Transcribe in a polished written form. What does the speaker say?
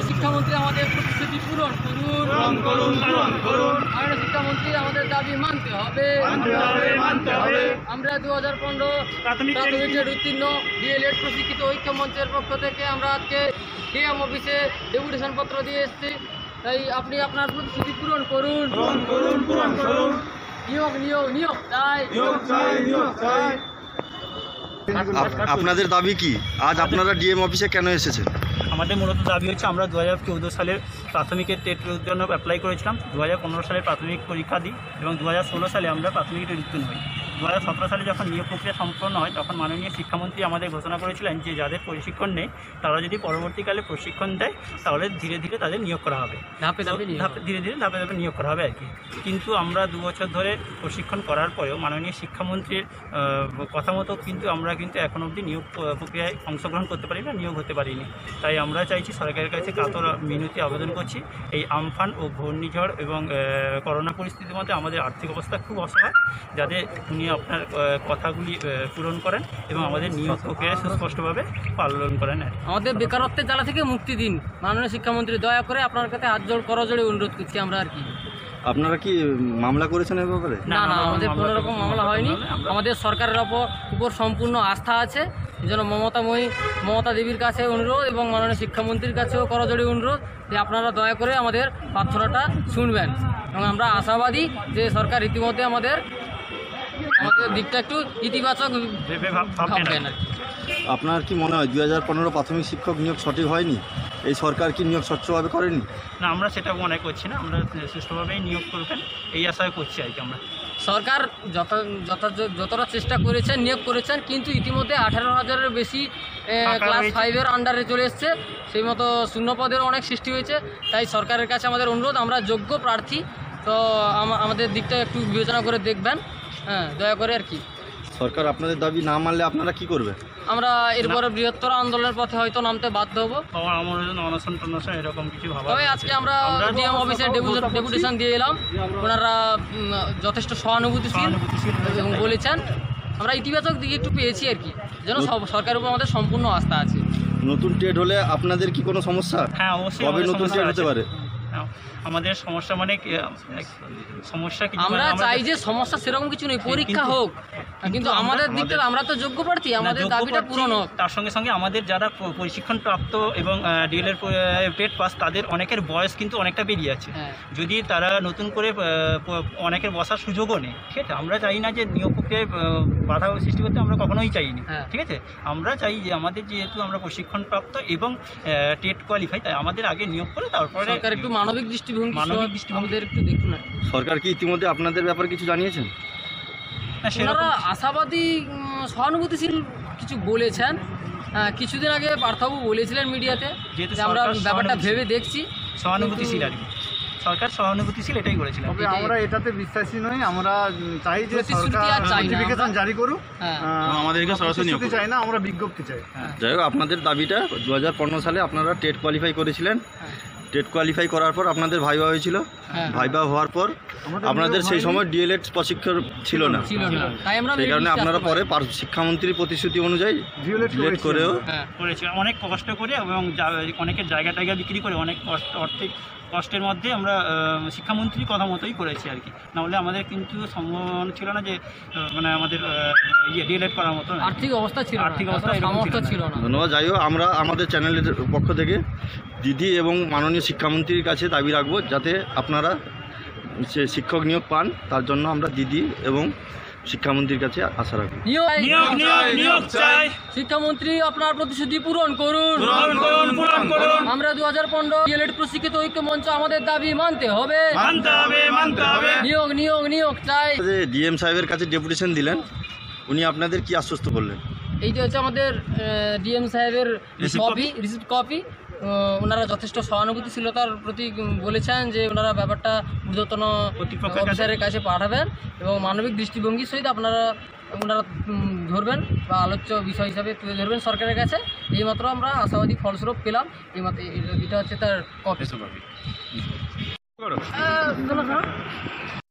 শিক্ষামন্ত্রী আমাদের প্রতিশ্রুতি পূরণ করুন। মাননীয় শিক্ষামন্ত্রী আমাদের দাবি মানতে হবে। আমরা 2015 প্রাথমিকের উত্তীর্ণ ডিএলএড প্রশিক্ষিত ঐক্য মঞ্চের পক্ষ থেকে আমরা আজকে ডিএম অফিসে ডেপুটেশন পত্র দিয়ে এসেছি। তাই আপনি আপনার প্রতিশ্রুতি পূরণ করুন। নিয়োগ চাই। আপনাদের দাবি কি? আজ আপনারা ডিএম অফিসে কেন এসেছেন? আমাদের মূলত দাবি হচ্ছে আমরা 2014 সালের প্রাথমিকের টেটের জন্য অ্যাপ্লাই করেছিলাম। 2015 সালে প্রাথমিক পরীক্ষা দিই এবং 2016 সালে আমরা প্রাথমিকের উত্তীর্ণ হই। 2017 সালে যখন নিয়োগ প্রক্রিয়া সম্পন্ন হয় তখন মাননীয় শিক্ষামন্ত্রী আমাদের ঘোষণা করেছিলেন যে যাদের প্রশিক্ষণ নেই তারা যদি পরবর্তীকালে প্রশিক্ষণ দেয় তাহলে ধীরে ধীরে তাদের নিয়োগ করা হবে, ধীরে ধীরে ধাপে ধাপে নিয়োগ করা হবে আর কি। কিন্তু আমরা 2 বছর ধরে প্রশিক্ষণ করার পরেও মাননীয় শিক্ষামন্ত্রীর কথা মতো কিন্তু আমরা কিন্তু এখন অবধি নিয়োগ প্রক্রিয়ায় অংশগ্রহণ করতে পারি না, নিয়োগ হতে পারিনি। তাই আমরা চাইছি সরকারের কাছে কাতর মিনতি আবেদন করছি। এই আমফান ও ঘূর্ণিঝড় এবং করোনা পরিস্থিতির মধ্যে আমাদের আর্থিক অবস্থা খুব অসহায়, যাতে উনি আপনার কথাগুলি পূরণ করেন এবং আমাদের নিয়োগ প্রক্রিয়া সুস্পষ্টভাবে পালন করেন। আমাদের বেকারত্বের জ্বালা থেকে মুক্তি দিন মাননীয় শিক্ষামন্ত্রী, দয়া করে আপনার কাছে হাত জোড় করজোড়ে অনুরোধ করছি আমরা আর কি। আপনারা কি মামলা করেছেন এ ব্যাপারে? না, আমাদের কোনো রকম মামলা হয়নি। আমাদের সরকারের উপর সম্পূর্ণ আস্থা আছে। এই জন্য মমতা দেবীর কাছে অনুরোধ এবং মাননীয় শিক্ষামন্ত্রীর কাছেও করজোড়ে অনুরোধ যে আপনারা দয়া করে আমাদের প্রার্থনাটা শুনবেন এবং আমরা আশাবাদী যে সরকার ইতিমধ্যে আমাদের দিকটা একটু ইতিবাচক ভাববেন। আপনার কি মনে হয় 2015 প্রাথমিক শিক্ষক নিয়োগ সঠিক হয়নি? এই সরকার কি নিয়োগ স্বচ্ছভাবে করেনি? না, আমরা সেটা মনে করছি না। আমরা সুষ্ঠুভাবেই নিয়োগ করবেন এই আশায় করছি আর কি। আমরা সরকার যতটা চেষ্টা করেছেন, নিয়োগ করেছেন, কিন্তু ইতিমধ্যে 18,000-এর বেশি ক্লাস 5-এর আন্ডারে চলে এসছে। সেই মতো শূন্য পদের অনেক সৃষ্টি হয়েছে। তাই সরকারের কাছে আমাদের অনুরোধ, আমরা যোগ্য প্রার্থী, তো আমাদের দিকটা একটু বিবেচনা করে দেখবেন, হ্যাঁ, দয়া করে আর কি। সরকার আপনাদের দাবি না মানলে আপনারা কি করবেন? আমরা এরপরে বৃহত্তর আন্দোলনের পথে হয়তো নামতে বাধ্য হবো। অনশন এরকম কিছু ভাবা। তবে আজকে আমরা ডিএম অফিসে ডেপুটেশন দিয়ে এলাম। ওনারা যথেষ্ট সহানুভূতিশীল এবং বলেছেন, আমরা ইতিবাচক দিকে একটু পেয়েছি আর কি। যেন সরকারের উপর আমাদের সম্পূর্ণ আস্থা আছে। নতুন টেট হলে আপনাদের কি কোনো সমস্যা? হ্যাঁ, অবশ্যই। কবে নতুন টেট হতে পারে? আমাদের সমস্যা মানে সমস্যা কি, আমরা চাই যে সমস্যা সেরকম কিছু নেই, পরীক্ষা হোক, কিন্তু আমাদের দিক থেকে আমরা তো যোগ্য প্রার্থী, আমাদের দাবিটা পূরণ হোক। তার সঙ্গে সঙ্গে আমাদের যারা প্রশিক্ষণ প্রাপ্ত এবং ডিএলএড টেট পাস তাদের অনেকের বয়স কিন্তু অনেকটা বেরিয়ে আছে। যদি তারা নতুন করে অনেকের বসার সুযোগও নেই, ঠিক আছে। আমরা চাই না যে নিয়োগ প্রক্রিয়ায় বাধা সৃষ্টি করতে, আমরা কখনোই চাইনি, ঠিক আছে। আমরা চাই যে আমাদের যেহেতু আমরা প্রশিক্ষণ প্রাপ্ত এবং টেট কোয়ালিফাই, তাই আমাদের আগে নিয়োগ করে তারপরে একটু মানবিক দৃষ্টিভঙ্গি একটু দেখুন। সরকার কি ইতিমধ্যে আপনাদের ব্যাপারে কিছু জানিয়েছেন? ওনারা আশাবাদী, সহানুভূতিশীল কিছু বলেছেন। কিছুদিন আগে পার্থবাবু বলেছিলেন মিডিয়াতে যে আমরা ব্যাপারটা ভেবে দেখছি। সহানুভূতিশীল আর কি, সরকার সহানুভূতিশীল, এটাই বলেছিলেন। তবে আমরা এটাতে বিশ্বাসী নই। আমরা চাই যে সরকার নোটিফিকেশন জারি করুক, আমাদেরকে সরাসরি চাই না, আমরা বিজ্ঞপ্তি চাই। যাই হোক, আপনাদের দাবিটা 2015 সালে আপনারা টেট কোয়ালিফাই করেছিলেন। টেট কোয়ালিফাই করার পর আপনাদের ভাইবা হয়েছিল। ভাইবা হওয়ার পর আপনাদের সেই সময় ডিএলএড প্রশিক্ষণ ছিল না, সেই কারণে আপনারা পরে শিক্ষামন্ত্রীর প্রতিশ্রুতি অনুযায়ী ডিএলএড করেও অনেক কষ্ট করে এবং অনেকের জায়গা বিক্রি করে অনেক আর্থিক কষ্টের মধ্যে আমরা শিক্ষামন্ত্রীর কথা মতোই করেছি আর কি। নাহলে আমাদের কিন্তু সম্ভব ছিল না যে মানে আমাদের ডিএলএড করার মতো আর্থিক অবস্থা ছিল না। ধন্যবাদ। যাই হোক, আমরা আমাদের চ্যানেলের পক্ষ থেকে দিদি এবং মাননীয় শিক্ষামন্ত্রীর কাছে দাবি রাখবো যাতে আপনারা সে শিক্ষক নিয়োগ পান। তার জন্য আমরা দিদি এবং শিক্ষামন্ত্রীর কাছে আশা রাখবো। শিক্ষামন্ত্রী আপনার প্রতিশ্রুতি পূরণ করুন। আমরা 2015 ডিএলএড প্রশিক্ষিত ঐক্য মঞ্চ আমাদের দাবি মানতে হবে। নিয়োগ চাই। ডিএম সাহেবের কাছে ডেপুটেশন দিলেন, উনি আপনাদের কি আশ্বস্ত করলেন? এইটা হচ্ছে আমাদের ডিএম সাহেবের রিসিপ্ট কপি। ওনারা যথেষ্ট সহানুভূতিশীলতার প্রতি বলেছেন যে ওনারা ব্যাপারটা ঊর্ধ্বতন অফিসারের কাছে পাঠাবেন এবং মানবিক দৃষ্টিভঙ্গির সহিত ওনারা ধরবেন বা আলোচ্য বিষয় হিসাবে তুলে ধরবেন সরকারের কাছে। এইমাত্র আমরা আশাবাদী ফলস্বরূপ পেলাম। এইমাত্র এটা হচ্ছে তার কপি।